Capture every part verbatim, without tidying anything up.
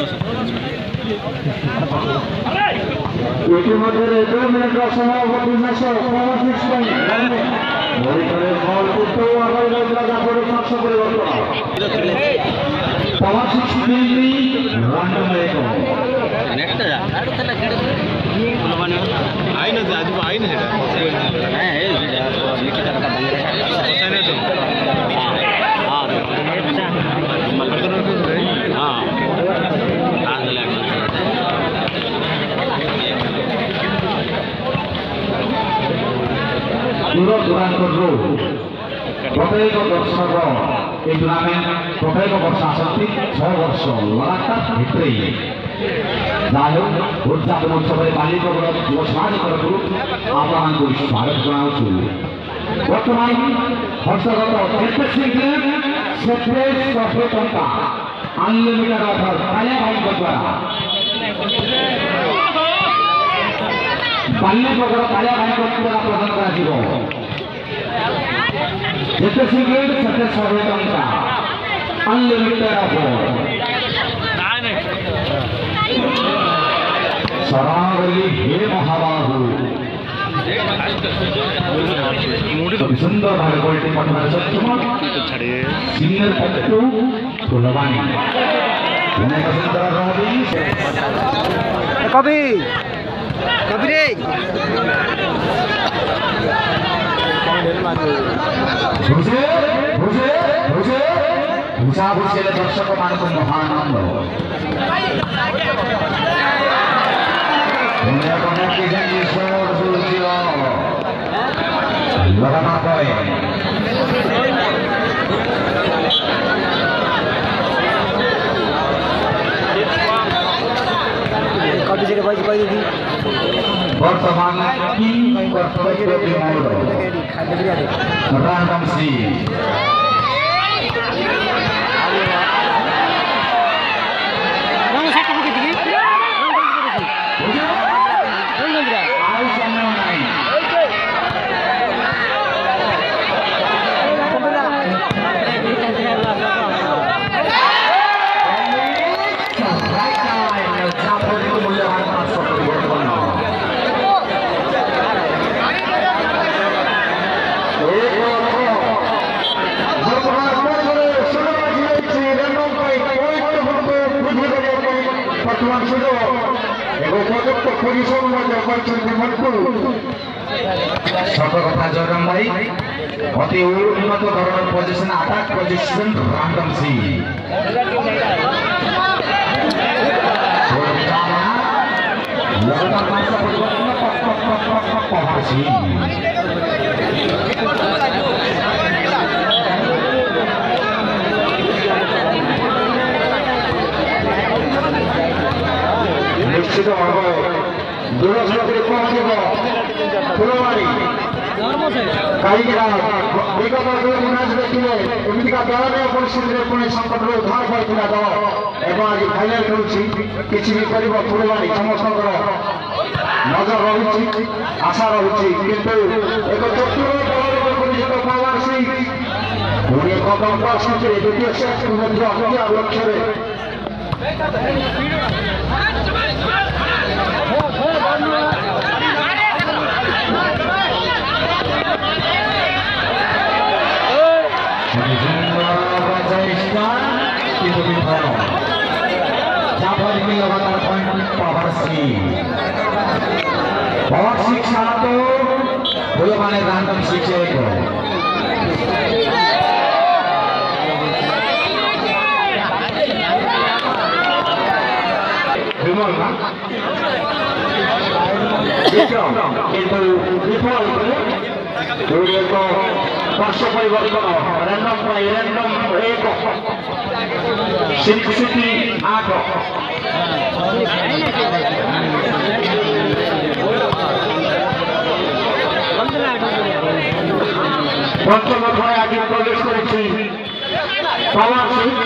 ইতিমধ্যে দুই মিনিট সময় অবতীর্ণ বল করতেও আগামী জায়গা করে পাঁচ পরিবর্তন পাওয়ার সিক্স দূর দূরান্তর প্রত্যেক দর্শক এই টুর্নামেন্ট প্রত্যেক বর্ষ আসছে ছয় বর্ষ লাগাতার ভিতরে যাই হোক উদযাপন উৎসবের মালিক যুব সমাজ তরফରୁ ଆପଣଙ୍କୁ ସ୍ୱାଗତ ଜଣାଉଛୁ। ବର୍ତ୍ତମାନ ହର୍ଷଗତ ଯେତେ ଶୀଘ୍ର ସେତେ ଶହେ ଟଙ୍କା ଅନଲିମିଟେଡ ଅଫର କାଳିଆ ଭାଇଙ୍କ ଦ୍ୱାରା ବାଲ୍ୟପଗଡ଼ କାଳିଆ ଭାଇଙ୍କ ଦ୍ୱାରା ପ୍ରଦାନ କରାଯିବ। ଯେତେ ଶୀଘ୍ର ସେତେ ଶହେ ଟଙ୍କା ଅନଲିମିଟେଡ ଅଫର शरणागली हे महाबाहु सुंदर भावे क्वालिटी पटना सक्षम सीनियर पट्टू फुलवानी अनेक सुंदर रवि कवि कवि रे भुजे भुजे भुजे भूषा भूषेले दर्शक मान को महानंद दुनिया को नक्की जंगी शोर सुलझियो लगाना कोई कभी जगह बाजी बाजी दी वर्तमान किन कर्तव्य विमोड़ रैंडम सी सतर्कता जगन भाई अति उन्नत धरण पोजिशन अटैक पोजिशन रैंडम सी लगातार पांच परिवर्तन पक पक पक पक पक पहाड़ सी निश्चित भाव दूरदर्शन पहुंचब फुलवाड़ी कहीं विगत मैच देखिए एमतीका दयनीय परिस्थिति पुणी संकट उद्धार करता दल एवं आज फाइनाल खेलुची किसी भी कर फुलवाड़ी समस्त नजर रही आशा रही किंतु एक चतुर परिचित पावर सिंह पुणी एक बंपर सेंचुरी द्वितीय सेट हत्या लक्ष्य लगातार point power six power six तो बोलो माने रैंडम सिक्स एक विमल ना किंतु विफल दूरे को वर्ष परिवर्तन रैंडम प्राइ रैंडम एक सिक्स सिटी आठ पंचम अध्याय आज प्रवेश करेছি पावर सिंह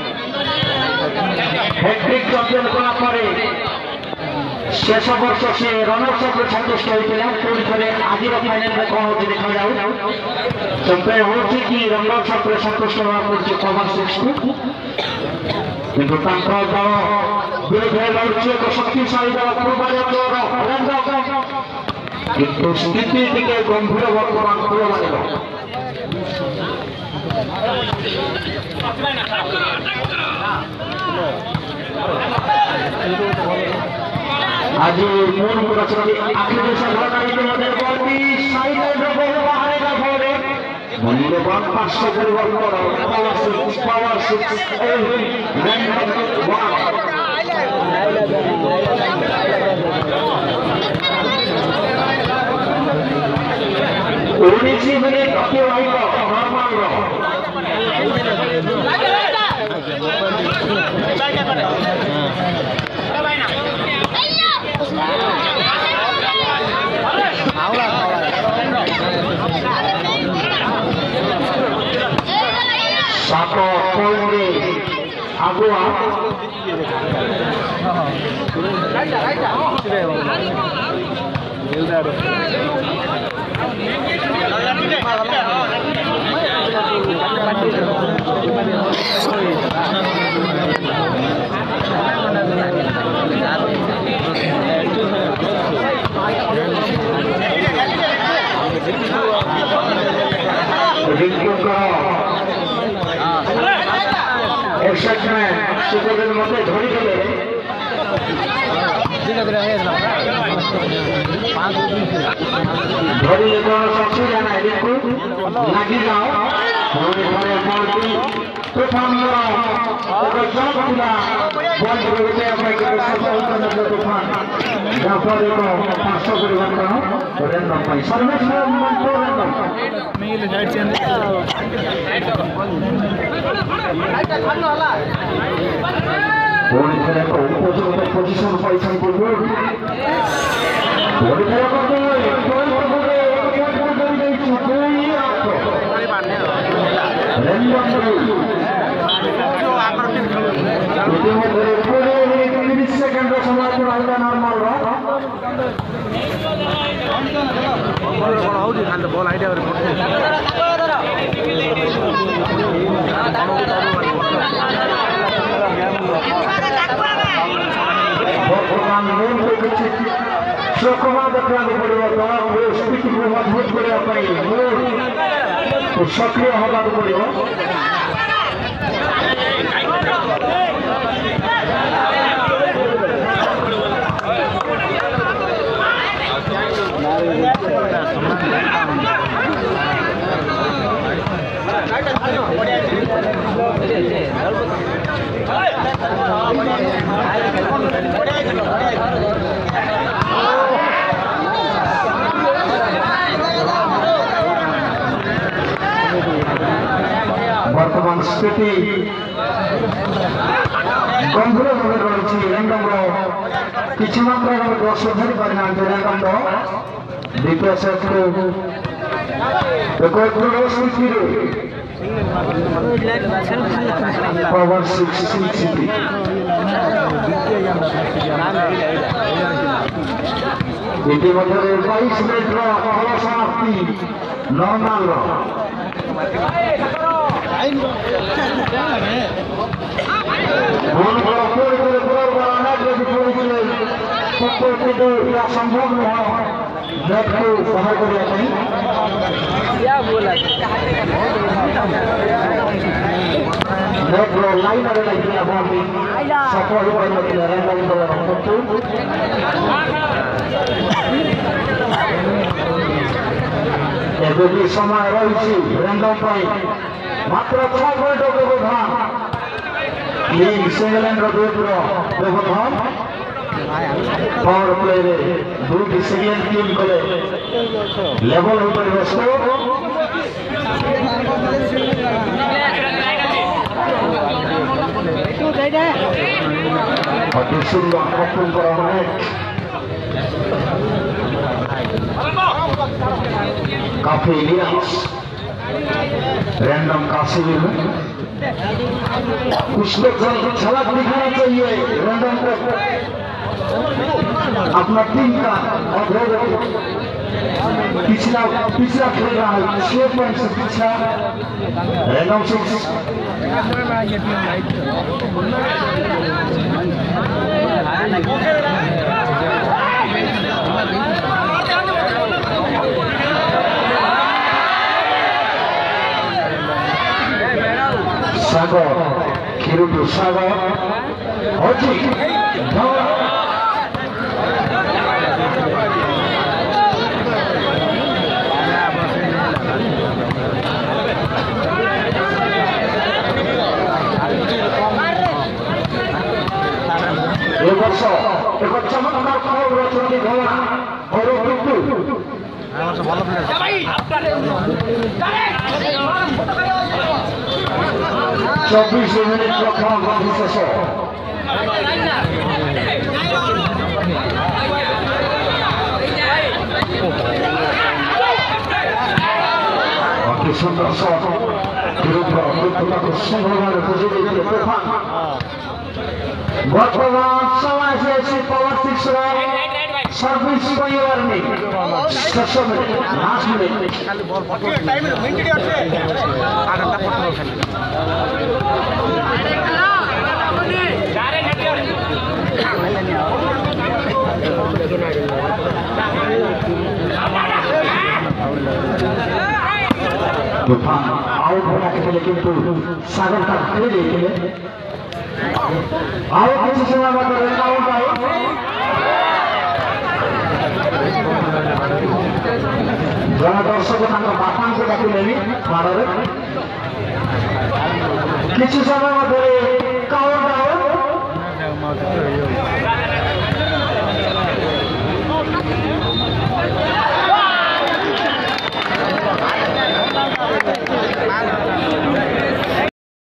हैट्रिक चैंपियन करा परे शेष वर्ष से रनर्स अप संतुष्ट होइतिला पुणी थरे आज फाइनल में कौन होती देखा जाऊ चैंपियन होची कि रनर्स अप संतुष्ट होवा पड़छ पावर सिक्स को किंतु तांकर दल বিরুদ্ধে লড়ছে তো শক্তিশালী দল ফুলবাড়ি কিন্তু স্থিতির দিকে গম্ভীর বর্তমান ফুলবাড়ি आज मूल पुरस्कार आखिरी सभाकारी मध्य बल्टी साइड बाहर का फले मूल्यवान पाँच परिवर्तन पावर सिक्स पावर सिक्स उन्नीस मिनट अतिवाहित नॉर्मल सातो कोई आगुआ रिंकू का एक्शन में सुपर मध्य धरी गले धरी शक्ति जाना रिंकू लगी जाओ तूफान तूफान पाँच उपयुक्त पोजिशन पैसा सेकेंड समय नॉर्मल बॉल आइडिया मजबूत सक्रिय हवा पड़ो वर्तमान स्थिति गंभीर भाव रही रैंडम किसी मात्र दर्शक धरी पारि ना रैंडम द्वितीय सेट को पावर सिक्स सिटी इतिमध्य बाईस मिनट खेल समाप्ति नॉर्मल संभव नेट को बाहर कर क्या बोला नेट लाइन सफल एबी समय रही रैंडम मात्र छह मिनट व्यवधान इंग्लैंड व्यवधान पावर प्ले दुई सेकेंड टीम कले लेवल हो पार अति सुंदर कपल करा काफी इलियंस रैंडम काशी में कुछ लोग झलक दिखाना चाहिए रैंडम को अपना टीम का पिछला पिछला खेल रहा है छह पॉइंट से पिछला रैंडम सिक्स सागर खेलुटू सागर होची एक वर्ष एक चमत्कार खबर रचना घोड़ा और बिट्टू चौबीस मिनट रखा शेष अति सुंदर शॉट संभावना वर्तमान समय से पावर सिक्स सर्विस ओवर में दस मिनट पाँच मिनट तूफान आउट होना के लिए किंतु सागर का खेल देखे आओ किसी समय बाद रन आउट आए जहाँ दर्शक बापा को डाकिले मारे किसी समय